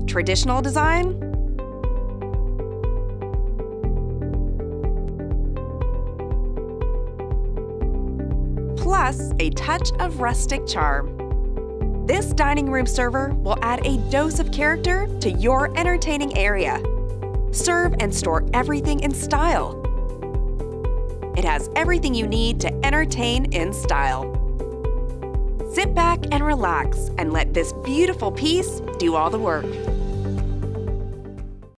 traditional design, plus a touch of rustic charm. This dining room server will add a dose of character to your entertaining area. Serve and store everything in style. It has everything you need to entertain in style. Sit back and relax and let this beautiful piece do all the work.